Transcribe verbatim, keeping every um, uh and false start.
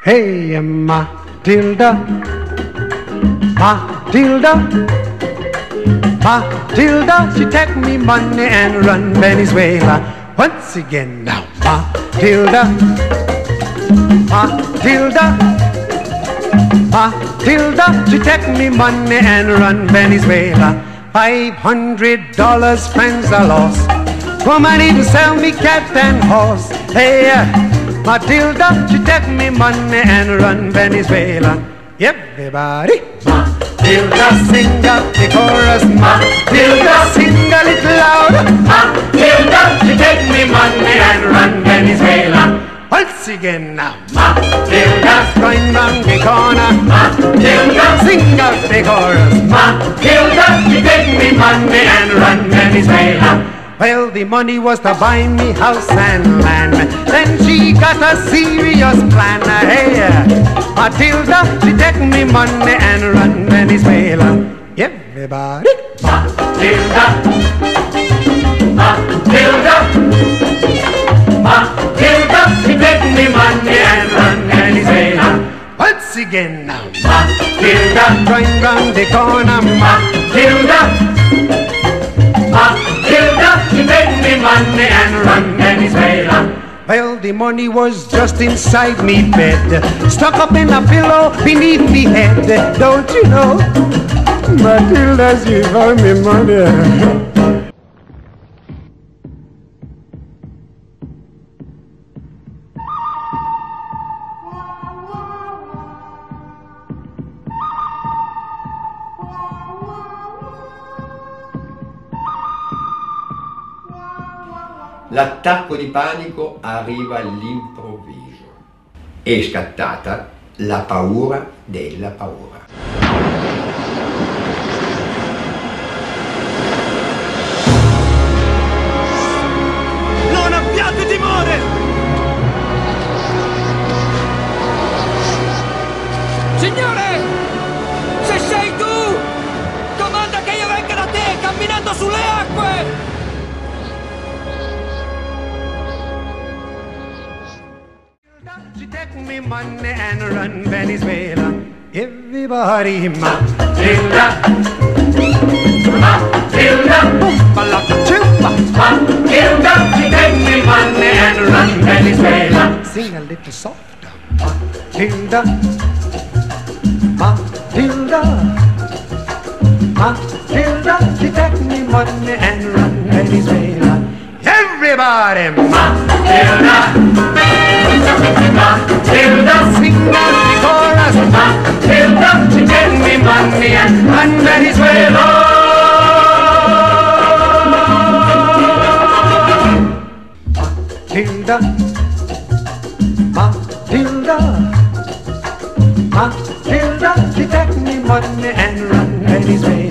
Hey, Matilda, Matilda, Matilda, she take me money and run Venezuela. Once again now, Matilda, Matilda, Matilda, she take me money and run Venezuela. Five hundred dollars, friends are lost. Woman even sell me cat and horse. Hey, Matilda, she take me money and run Venezuela. Everybody, Matilda, sing up the chorus. Matilda, sing a little louder. Matilda, she take me money and run Venezuela. Once again now, Matilda, going round the corner. Matilda, sing up the chorus. Matilda, she take me money and run Venezuela. Well, the money was to buy me house and land. Then she got a serious plan. Hey, Matilda, she take me money and run Venezuela. Everybody, Matilda, Matilda, Matilda, she take me money and run Venezuela. Once again now, Matilda, going round the corner. Matilda, Matilda, she take me money and run Venezuela. Well, the money was just inside me bed, stuck up in a pillow beneath me head. Don't you know, Matilda, she found me money. L'attacco di panico arriva all'improvviso. È scattata la paura della paura. Non abbiate timore! Signore! Se sei tu! Comanda che io venga da te camminando sulle acque! She take me money and run Venezuela. Everybody, Matilda, Matilda, Matilda, Matilda, she take me money and run Venezuela. Sing a little softer, Matilda, Matilda, Matilda, she take me money and run Venezuela. Everybody, Matilda, Matilda, sing out the chorus. Matilda, she take me money and run Venezuela. Matilda, Matilda, Matilda, she take me money and run Venezuela.